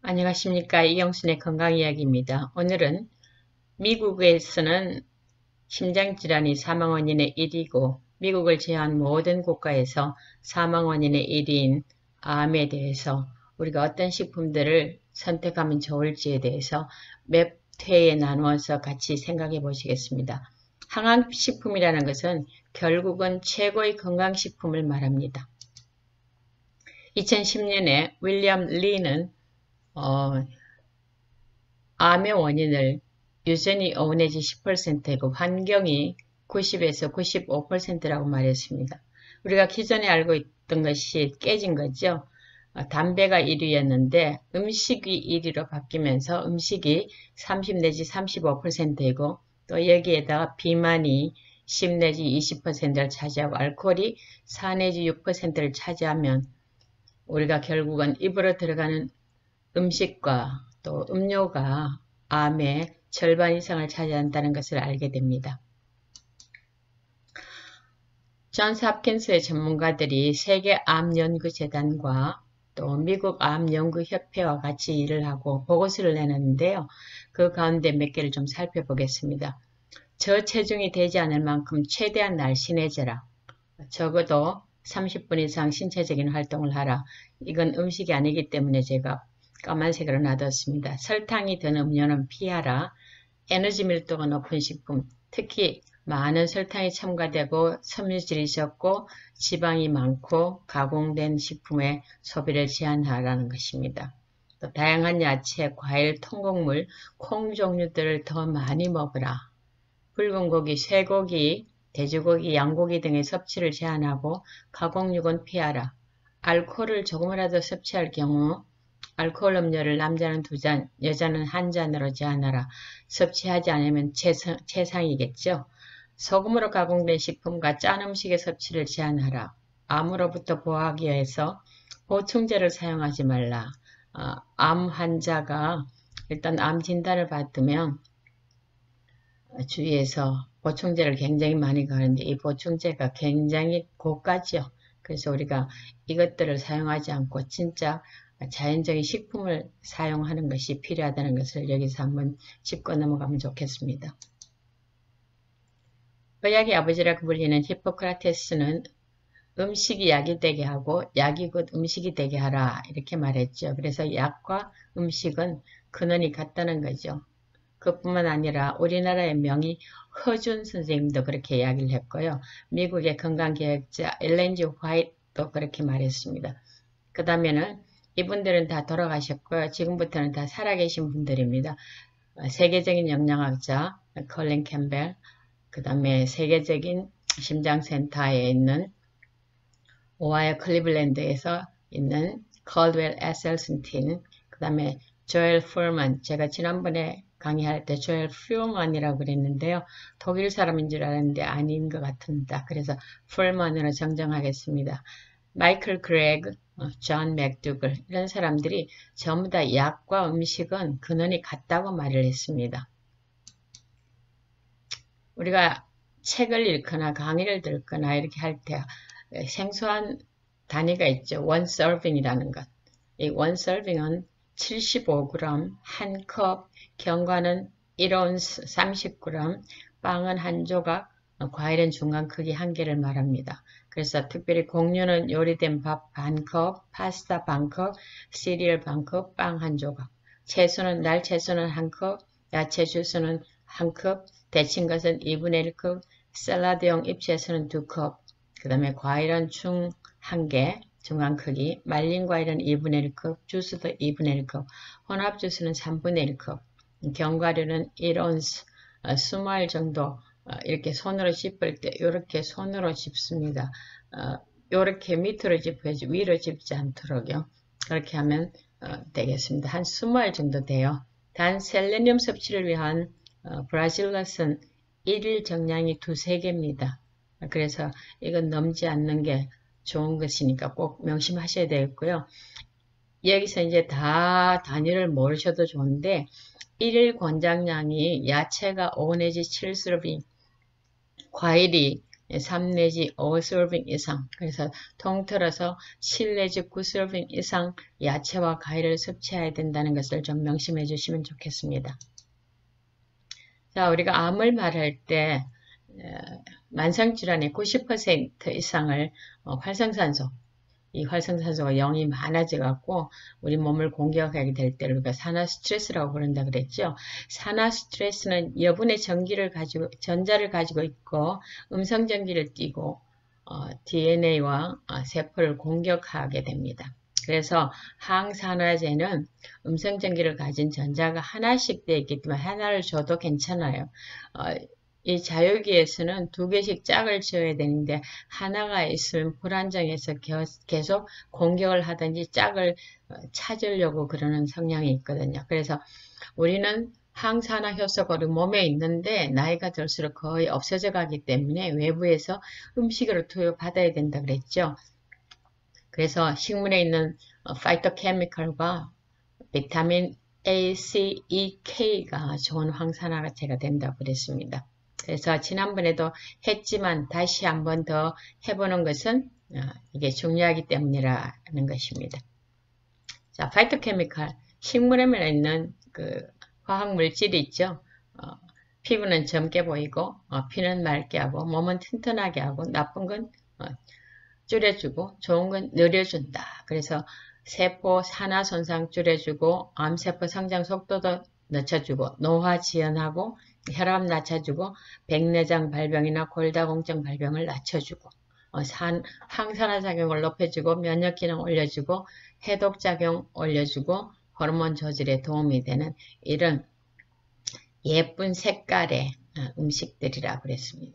안녕하십니까. 이경순의 건강이야기입니다. 오늘은 미국에서는 심장질환이 사망원인의 1위고 미국을 제외한 모든 국가에서 사망원인의 1위인 암에 대해서 우리가 어떤 식품들을 선택하면 좋을지에 대해서 몇 회에 나누어서 같이 생각해 보시겠습니다. 항암식품이라는 것은 결국은 최고의 건강식품을 말합니다. 2010년에 윌리엄 리는 암의 원인을 유전이 5 내지 10%고 환경이 90에서 95%라고 말했습니다. 우리가 기존에 알고 있던 것이 깨진 거죠. 담배가 1위였는데 음식이 1위로 바뀌면서 음식이 30 내지 35%이고 또 여기에다가 비만이 10 내지 20%를 차지하고 알코올이 4 내지 6%를 차지하면 우리가 결국은 입으로 들어가는 음식과 또 음료가 암의 절반 이상을 차지한다는 것을 알게 됩니다. 존스 홉킨스의 전문가들이 세계암연구재단과 또 미국 암연구협회와 같이 일을 하고 보고서를 내놨는데요. 그 가운데 몇 개를 좀 살펴보겠습니다. 저체중이 되지 않을 만큼 최대한 날씬해져라. 적어도 30분 이상 신체적인 활동을 하라. 이건 음식이 아니기 때문에 제가 까만색으로 놔뒀습니다. 설탕이 든 음료는 피하라. 에너지 밀도가 높은 식품, 특히 많은 설탕이 첨가되고 섬유질이 적고 지방이 많고 가공된 식품의 소비를 제한하라는 것입니다. 또 다양한 야채, 과일, 통곡물, 콩 종류들을 더 많이 먹으라. 붉은 고기, 쇠고기, 돼지고기, 양고기 등의 섭취를 제한하고 가공육은 피하라. 알코올을 조금이라도 섭취할 경우 알코올 음료를 남자는 2잔, 여자는 1잔으로 제한하라. 섭취하지 않으면 최상이겠죠. 소금으로 가공된 식품과 짠 음식의 섭취를 제한하라. 암으로부터 보호하기 위해서 보충제를 사용하지 말라. 암 환자가 일단 암 진단을 받으면 주위에서 보충제를 굉장히 많이 가는데 이 보충제가 굉장히 고가죠. 그래서 우리가 이것들을 사용하지 않고 진짜 자연적인 식품을 사용하는 것이 필요하다는 것을 여기서 한번 짚고 넘어가면 좋겠습니다. 의학의 아버지라고 불리는 히포크라테스는 음식이 약이 되게 하고 약이 곧 음식이 되게 하라 이렇게 말했죠. 그래서 약과 음식은 근원이 같다는 거죠. 그뿐만 아니라 우리나라의 명의 허준 선생님도 그렇게 이야기를 했고요. 미국의 건강개혁자 엘렌 G. 화이트도 그렇게 말했습니다. 그 다음에는 이분들은 다 돌아가셨고요. 지금부터는 다 살아계신 분들입니다. 세계적인 영양학자 컬린 캠벨, 그 다음에 세계적인 심장센터에 있는 오하이오 클리블랜드에서 있는 컬드웰 에셀슨틴, 그 다음에 조엘 풀만, 제가 지난번에 강의할 때 조엘 퓨먼이라고 그랬는데요. 독일 사람인 줄 알았는데 아닌 것 같습니다. 그래서 풀만으로 정정하겠습니다. 마이클 그레그, 존 맥두글 이런 사람들이 전부 다 약과 음식은 근원이 같다고 말을 했습니다. 우리가 책을 읽거나 강의를 듣거나 이렇게 할 때 생소한 단위가 있죠. one serving이라는 것. 이 one serving은 75g, 한 컵, 견과는 1온스 30g, 빵은 한 조각, 과일은 중간 크기 1개를 말합니다. 그래서 특별히 곡류는 요리된 밥 반컵, 파스타 반컵, 시리얼 반컵, 빵 한 조각. 채소는 날 채소는 1컵, 야채 주스는 1컵, 데친 것은 2분의 1컵, 샐러드용 잎채소는 2컵, 그 다음에 과일은 중 1개, 중간 크기, 말린 과일은 2분의 1컵, 주스도 2분의 1컵, 혼합 주스는 3분의 1컵, 견과류는 1온스, 20알 정도 이렇게 손으로 짚을 때 이렇게 손으로 짚습니다. 이렇게 밑으로 짚어야지 위로 짚지 않도록요. 그렇게 하면 되겠습니다. 한 20알 정도 돼요. 단 셀레늄 섭취를 위한 브라질넛은 1일 정량이 2~3개입니다. 그래서 이건 넘지 않는 게 좋은 것이니까 꼭 명심하셔야 되겠고요. 여기서 이제 다 단위를 모르셔도 좋은데 1일 권장량이 야채가 5 내지 7서빙, 과일이 3 내지 5서빙 이상, 그래서 통틀어서 7 내지 9서빙 이상 야채와 과일을 섭취해야 된다는 것을 좀 명심해 주시면 좋겠습니다. 자, 우리가 암을 말할 때 만성질환의 90% 이상을 활성산소, 이 활성산소가 영이 많아져 갖고 우리 몸을 공격하게 될 때를 우리가 산화 스트레스라고 부른다 그랬죠. 산화 스트레스는 여분의 전자를 가지고 있고 음성 전기를 띠고 DNA와 세포를 공격하게 됩니다. 그래서 항산화제는 음성 전기를 가진 전자가 하나씩 되어 있기 때문에 하나를 줘도 괜찮아요. 이 자유기에서는 2개씩 짝을 지어야 되는데 하나가 있으면 불안정해서 계속 공격을 하든지 짝을 찾으려고 그러는 성향이 있거든요. 그래서 우리는 항산화 효소가 우리 몸에 있는데 나이가 들수록 거의 없어져 가기 때문에 외부에서 음식으로 투여받아야 된다 그랬죠. 그래서 식물에 있는 파이토케미컬과 비타민 A, C, E, K가 좋은 항산화제가 된다고 그랬습니다. 그래서 지난번에도 했지만 다시 한 번 더 해보는 것은 이게 중요하기 때문이라는 것입니다. 자, 파이토케미컬, 식물에 있는 그 화학물질이 있죠. 피부는 젊게 보이고 피는 맑게 하고 몸은 튼튼하게 하고 나쁜 건 줄여주고 좋은 건 늘려준다. 그래서 세포 산화 손상 줄여주고 암세포 성장 속도도 늦춰주고 노화 지연하고 혈압 낮춰주고 백내장 발병이나 골다공증 발병을 낮춰주고 항산화 작용을 높여주고 면역 기능 올려주고 해독 작용 올려주고 호르몬 조절에 도움이 되는 이런 예쁜 색깔의 음식들이라고 그랬습니다.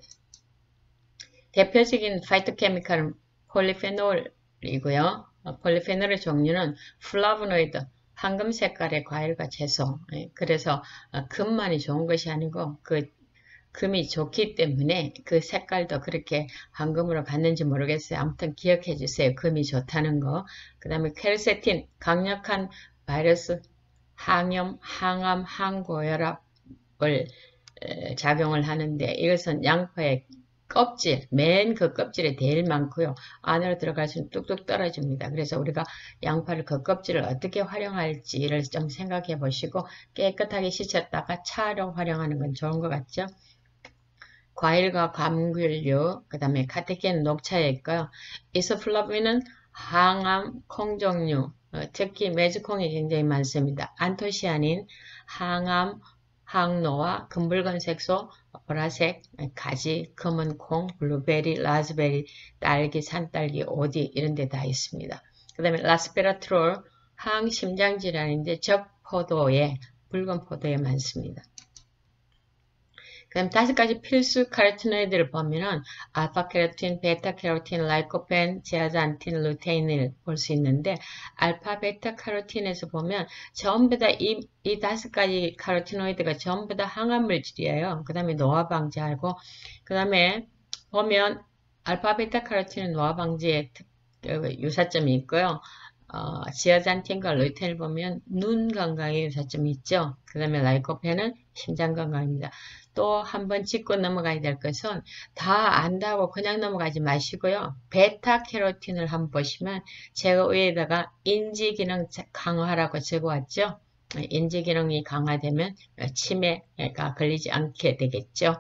대표적인 파이토케미컬은 폴리페놀이고요. 폴리페놀의 종류는 플라보노이드, 황금 색깔의 과일과 채소. 그래서 금만이 좋은 것이 아니고 그 금이 좋기 때문에 그 색깔도 그렇게 황금으로 갔는지 모르겠어요. 아무튼 기억해 주세요. 금이 좋다는 거. 그 다음에 퀘르세틴, 강력한 바이러스 항염, 항암, 항고혈압을 작용을 하는데 이것은 양파의 껍질, 맨 그 껍질에 제일 많고요. 안으로 들어갈수록 뚝뚝 떨어집니다. 그래서 우리가 양파를 그 껍질을 어떻게 활용할지를 좀 생각해 보시고 깨끗하게 씻었다가 차로 활용하는 건 좋은 것 같죠? 과일과 감귤류, 그 다음에 카테킨 녹차에 있고요. 이소플라빈은 항암, 콩종류, 특히 메주콩이 굉장히 많습니다. 안토시아닌, 항암, 항노화, 금붉은 색소, 보라색, 가지, 검은 콩, 블루베리, 라즈베리, 딸기, 산딸기, 오디 이런 데 다 있습니다. 그 다음에 라스페라트롤, 항심장질환인데 적포도에, 붉은 포도에 많습니다. 그 다음 5가지 필수 카로티노이드를 보면은 알파케로틴, 베타케로틴, 라이코펜, 제아잔틴, 루테인을 볼 수 있는데 알파, 베타카로틴에서 보면 전부 다 이 5가지 카로티노이드가 전부 다 항암물질이에요. 그 다음에 노화 방지하고 그 다음에 보면 알파, 베타카로틴은 노화 방지에 유사점이 있고요. 지아잔틴과 루테인을 보면 눈 건강에 유사점이 있죠. 그 다음에 라이코펜은 심장 건강입니다. 또 한번 짚고 넘어가야 될 것은 다 안다고 그냥 넘어가지 마시고요. 베타캐로틴을 한번 보시면 제가 위에다가 인지기능 강화라고 적어왔죠. 인지기능이 강화되면 치매가 걸리지 않게 되겠죠.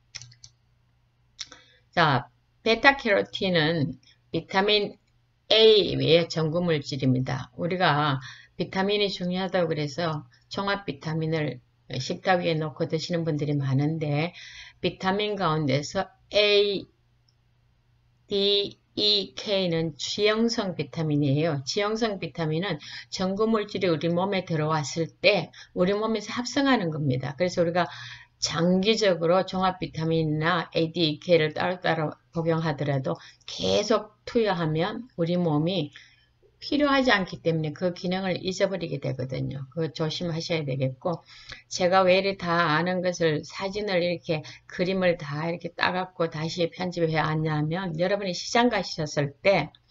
자, 베타캐로틴은 비타민 A의 전구물질입니다. 우리가 비타민이 중요하다고 그래서 종합 비타민을 식탁 위에 놓고 드시는 분들이 많은데 비타민 가운데서 A, D, E, K는 지용성 비타민이에요. 지용성 비타민은 전구물질이 우리 몸에 들어왔을 때 우리 몸에서 합성하는 겁니다. 그래서 우리가 장기적으로 종합 비타민이나 A, D, E, K를 따로따로 복용하더라도 계속 투여하면 우리 몸이 필요하지 않기 때문에 그 기능을 잊어버리게 되거든요. 그거 조심하셔야 되겠고 제가 왜 이렇게 다 아는 것을 사진을 이렇게 그림을 다 이렇게 따갖고 다시 편집해 왔냐면 여러분이 시장 가셨을 때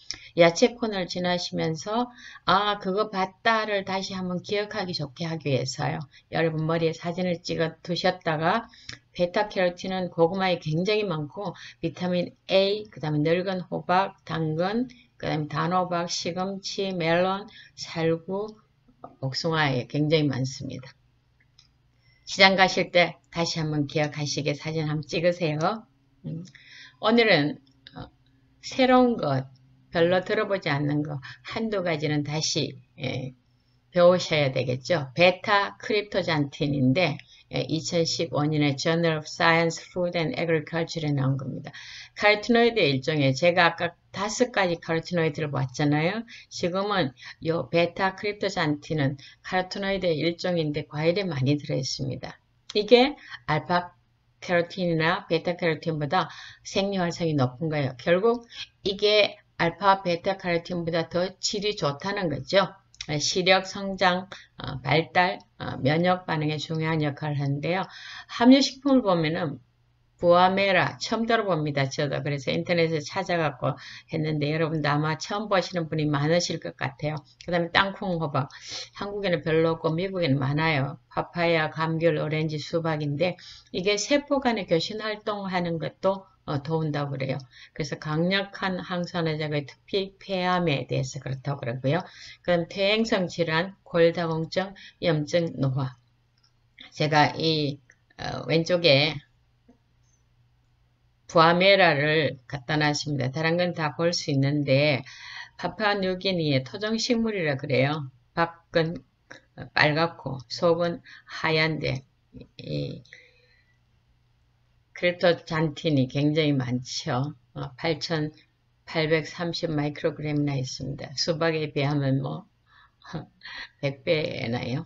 야채 코너를 지나시면서 아 그거 봤다를 다시 한번 기억하기 좋게 하기 위해서요. 여러분 머리에 사진을 찍어 두셨다가 베타캐로틴은 고구마에 굉장히 많고 비타민 A, 그 다음에 늙은 호박, 당근, 그 다음에 단호박, 시금치, 멜론, 살구, 복숭아에 굉장히 많습니다. 시장 가실 때 다시 한번 기억하시게 사진 한번 찍으세요. 오늘은 새로운 것, 별로 들어보지 않는 거 한두 가지는 다시 배우셔야 되겠죠. 베타 크립토잔틴인데 2015년에 Journal of Science, Food and Agriculture에 나온 겁니다. 카로티노이드의 일종에 제가 아까 5가지 카로티노이드를 봤잖아요. 지금은 이 베타 크립토잔틴은 카로티노이드의 일종인데 과일에 많이 들어있습니다. 이게 알파 캐로틴이나 베타 캐로틴보다 생리 활성이 높은 거예요. 결국 이게 알파 베타 캐로틴보다 더 질이 좋다는 거죠. 시력, 성장, 발달, 면역 반응에 중요한 역할을 하는데요. 함유식품을 보면은 부아메라 처음 들어봅니다. 저도 그래서 인터넷에 찾아갖고 했는데 여러분도 아마 처음 보시는 분이 많으실 것 같아요. 그 다음에 땅콩, 호박. 한국에는 별로 없고 미국에는 많아요. 파파야, 감귤, 오렌지, 수박인데 이게 세포 간의 교신 활동하는 것도 도운다고 그래요. 그래서 강력한 항산화제의 특히 폐암에 대해서 그렇다고 그러고요. 그다음 퇴행성 질환, 골다공증, 염증, 노화. 제가 이 왼쪽에 부아메라를 갖다 놨습니다. 다른 건 다 볼 수 있는데 파푸아뉴기니의 토종식물이라 그래요. 밖은 빨갛고 속은 하얀데 크립토잔틴이 굉장히 많죠. 8,830 마이크로그램이나 있습니다. 수박에 비하면 뭐 100배나요.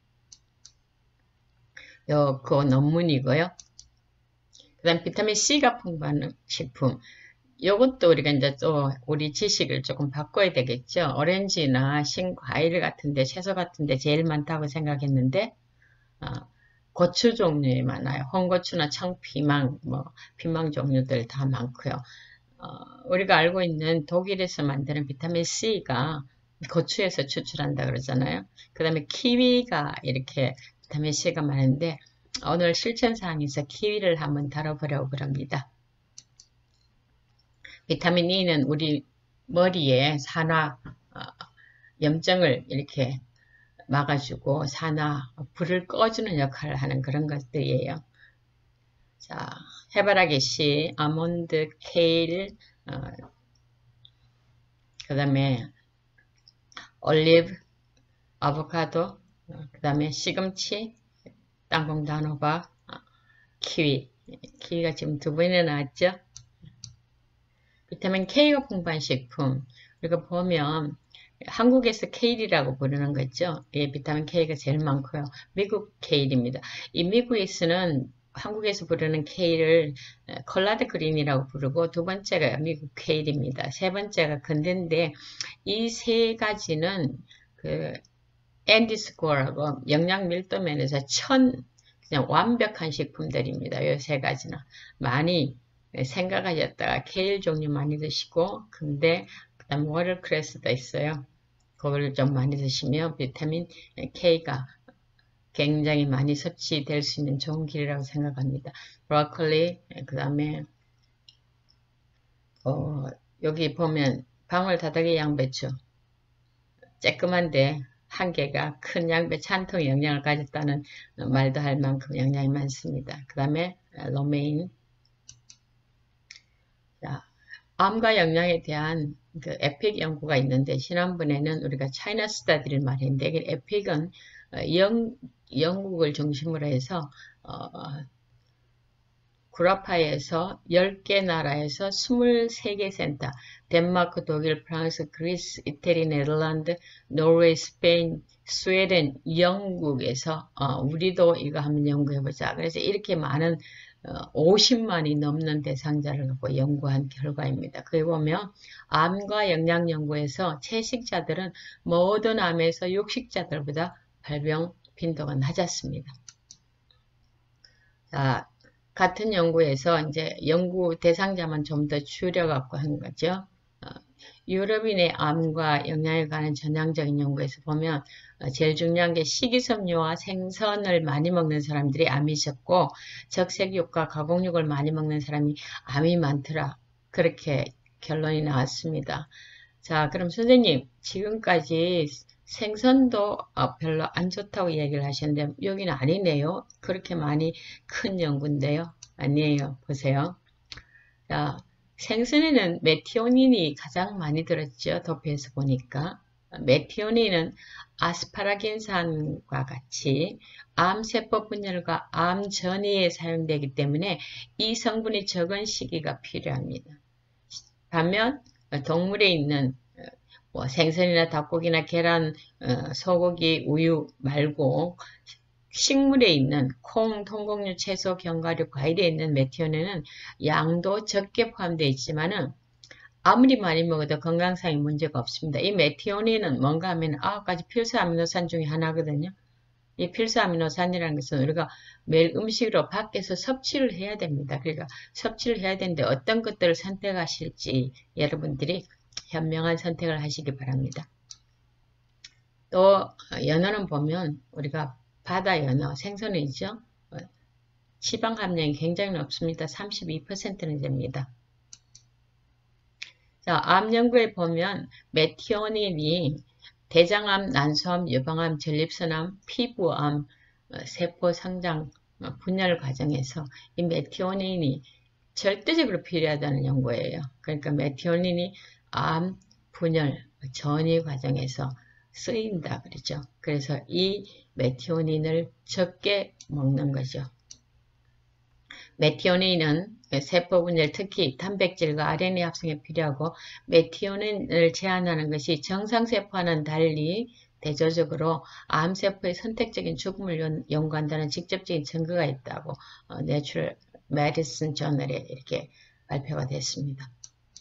그거 논문이고요. 그 다음 비타민 C가 풍부한 식품. 요것도 우리가 이제 또 우리 지식을 조금 바꿔야 되겠죠. 오렌지나 신과일 같은데, 채소 같은데 제일 많다고 생각했는데, 고추 종류에 많아요. 홍고추나 청피망, 피망 종류들 다 많고요. 우리가 알고 있는 독일에서 만드는 비타민 C가 고추에서 추출한다 그러잖아요. 그 다음에 키위가 이렇게 비타민 C가 많은데, 오늘 실천사항에서 키위를 한번 다뤄보려고 합니다. 비타민 E는 우리 머리에 산화, 염증을 이렇게 막아주고 산화, 불을 꺼주는 역할을 하는 그런 것들이에요. 자, 해바라기 씨, 아몬드, 케일, 그 다음에 올리브, 아보카도, 그 다음에 시금치, 땅콩, 단호박, 키위. 키위가 지금 2번이나 나왔죠? 비타민 K가 풍부한 식품. 우리가 보면 한국에서 케일이라고 부르는 거죠. 예, 비타민 K가 제일 많고요. 미국 케일입니다. 이 미국에서는 한국에서 부르는 케일을 컬라드 그린이라고 부르고 두 번째가 미국 케일입니다. 세 번째가 근대인데 이 세 가지는 그 앤디 스코어라고 영양 밀도 면에서 그냥 완벽한 식품들입니다. 이 세 가지는 많이 생각하셨다가 케일 종류 많이 드시고 근데 그다음 워터크레스도 있어요. 그걸 좀 많이 드시면 비타민 K가 굉장히 많이 섭취될 수 있는 좋은 길이라고 생각합니다. 브로콜리, 그 다음에 여기 보면 방울다다기 양배추 쬐끄만데 한 개가 큰 양배추 한 통의 영양을 가졌다는 말도 할 만큼 영양이 많습니다. 그 다음에 로메인. 자, 암과 영양에 대한 그 에픽 연구가 있는데 지난번에는 우리가 차이나 스타디를 말했는데 에픽은 영국을 중심으로 해서 구라파에서 10개 나라에서 23개 센터, 덴마크, 독일, 프랑스, 그리스, 이태리, 네덜란드, 노르웨이, 스페인, 스웨덴, 영국에서 우리도 이거 한번 연구해보자. 그래서 이렇게 많은 50만이 넘는 대상자를 갖고 연구한 결과입니다. 거기 보면 암과 영양 연구에서 채식자들은 모든 암에서 육식자들보다 발병 빈도가 낮았습니다. 자, 같은 연구에서 이제 연구 대상자만 좀 더 줄여갖고 한 거죠. 유럽인의 암과 영양에 관한 전향적인 연구에서 보면 제일 중요한 게 식이섬유와 생선을 많이 먹는 사람들이 암이 적고 적색육과 가공육을 많이 먹는 사람이 암이 많더라. 그렇게 결론이 나왔습니다. 자, 그럼 선생님 지금까지 생선도 별로 안 좋다고 얘기를 하셨는데 여기는 아니네요. 그렇게 많이 큰 연구인데요. 아니에요. 보세요. 자, 생선에는 메티오닌이 가장 많이 들었죠. 도표에서 보니까. 메티오닌은 아스파라긴산과 같이 암세포 분열과 암 전이에 사용되기 때문에 이 성분이 적은 시기가 필요합니다. 반면 동물에 있는 생선이나 닭고기나 계란, 소고기, 우유 말고 식물에 있는 콩, 통곡류, 채소, 견과류, 과일에 있는 메티오닌은 양도 적게 포함되어 있지만은 아무리 많이 먹어도 건강상의 문제가 없습니다. 이 메티오닌은 뭔가 하면 9가지 필수 아미노산 중에 하나거든요. 이 필수 아미노산이라는 것은 우리가 매일 음식으로 밖에서 섭취를 해야 됩니다. 그러니까 섭취를 해야 되는데 어떤 것들을 선택하실지 여러분들이 현명한 선택을 하시기 바랍니다. 또 연어는 보면 우리가 바다 연어, 생선이죠. 지방 함량이 굉장히 높습니다. 32%는 됩니다. 자, 암 연구에 보면 메티오닌이 대장암, 난소암, 유방암, 전립선암, 피부암, 세포 성장, 분열 과정에서 이 메티오닌이 절대적으로 필요하다는 연구예요. 그러니까 메티오닌이 암, 분열, 전이 과정에서 쓰인다 그러죠. 그래서 이 메티오닌을 적게 먹는 거죠. 메티오닌은 세포 분열, 특히 단백질과 RNA 합성에 필요하고 메티오닌을 제한하는 것이 정상세포와는 달리 대조적으로 암세포의 선택적인 죽음을 연구한다는 직접적인 증거가 있다고 내추럴 메디슨 저널에 이렇게 발표가 됐습니다.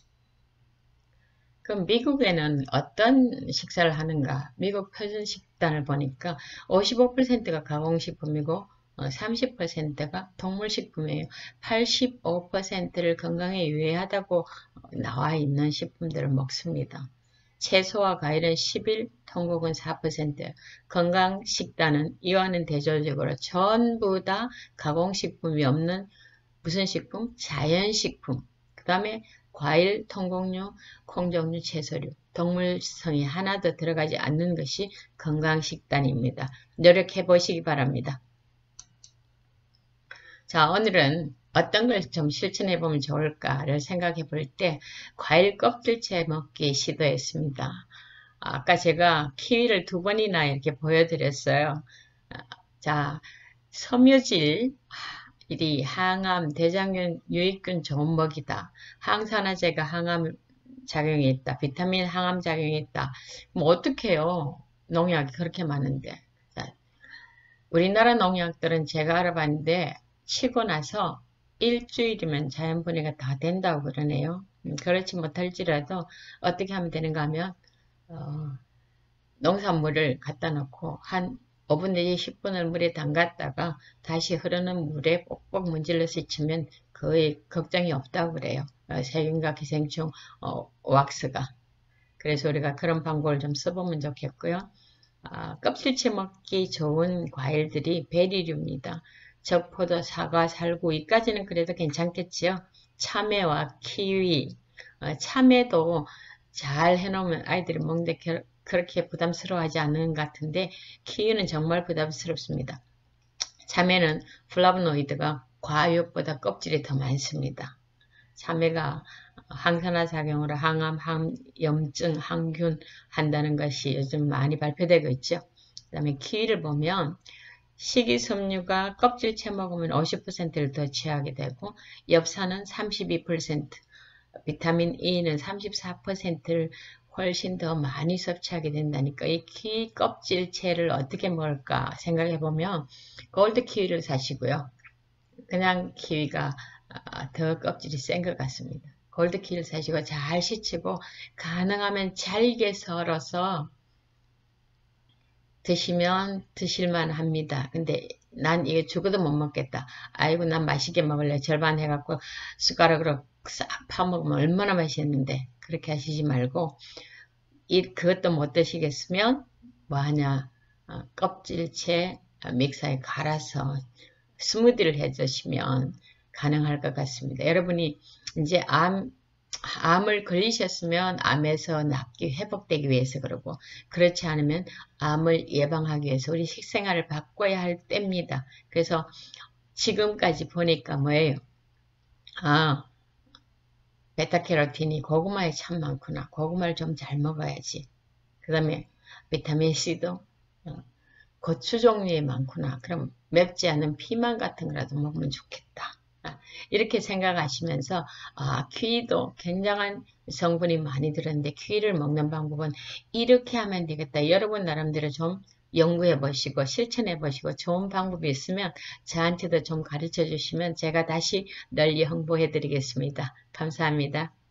그럼 미국에는 어떤 식사를 하는가? 미국 표준 식단을 보니까 55%가 가공식품이고 30%가 동물식품이에요. 85%를 건강에 유해하다고 나와 있는 식품들을 먹습니다. 채소와 과일은 11, 통곡은 4%, 건강식단은 이와는 대조적으로 전부 다 가공식품이 없는 무슨 식품? 자연식품. 그 다음에 과일, 통곡류, 콩종류, 채소류, 동물성이 하나도 들어가지 않는 것이 건강식단입니다. 노력해 보시기 바랍니다. 자, 오늘은 어떤 걸 좀 실천해 보면 좋을까를 생각해 볼 때 과일 껍질째 먹기 시도했습니다. 아까 제가 키위를 2번이나 이렇게 보여드렸어요. 자, 섬유질, 이 항암, 대장균, 유익균 좋은 먹이다. 항산화제가 항암 작용이 있다. 비타민 항암 작용이 있다. 뭐 어떡해요. 농약이 그렇게 많은데. 자, 우리나라 농약들은 제가 알아봤는데 치고 나서 일주일이면 자연분해가 다 된다고 그러네요. 그렇지 못할지라도 어떻게 하면 되는가 하면 농산물을 갖다 놓고 한 5분 내지 10분을 물에 담갔다가 다시 흐르는 물에 꼭꼭 문질러서 치면 거의 걱정이 없다고 그래요. 세균과 기생충, 왁스가. 그래서 우리가 그런 방법을 좀 써보면 좋겠고요. 껍질째 먹기 좋은 과일들이 베리류입니다. 적포도, 사과, 살구, 이까지는 그래도 괜찮겠지요. 참외와 키위, 참외도 잘 해놓으면 아이들이 먹는데 그렇게 부담스러워하지 않는 것 같은데 키위는 정말 부담스럽습니다. 참외는 플라보노이드가 과육보다 껍질이 더 많습니다. 참외가 항산화 작용으로 항암, 항염증, 항균 한다는 것이 요즘 많이 발표되고 있죠. 그 다음에 키위를 보면 식이섬유가 껍질째 먹으면 50%를 더 취하게 되고 엽산은 32%, 비타민 E는 34%를 훨씬 더 많이 섭취하게 된다니까 이 키위 껍질채를 어떻게 먹을까 생각해보면 골드 키위를 사시고요. 그냥 키위가 더 껍질이 센 것 같습니다. 골드 키위를 사시고 잘 씻고 가능하면 잘게 썰어서 드시면 드실만 합니다. 근데 난 이게 죽어도 못 먹겠다. 아이고 난 맛있게 먹을래. 절반 해갖고 숟가락으로 싹 파먹으면 얼마나 맛있는데 그렇게 하시지 말고 그것도 못 드시겠으면 뭐하냐 껍질채 믹서에 갈아서 스무디를 해 드시면 가능할 것 같습니다. 여러분이 이제 암을 걸리셨으면 암에서 낫기 회복되기 위해서 그러고 그렇지 않으면 암을 예방하기 위해서 우리 식생활을 바꿔야 할 때입니다. 그래서 지금까지 보니까 뭐예요? 베타캐로틴이 고구마에 참 많구나. 고구마를 좀 잘 먹어야지. 그 다음에 비타민C도 고추 종류에 많구나. 그럼 맵지 않은 피망 같은 거라도 먹으면 좋겠다. 이렇게 생각하시면서 키위도 굉장한 성분이 많이 들었는데 키위를 먹는 방법은 이렇게 하면 되겠다. 여러분 나름대로 좀 연구해 보시고 실천해 보시고 좋은 방법이 있으면 저한테도 좀 가르쳐 주시면 제가 다시 널리 홍보해 드리겠습니다. 감사합니다.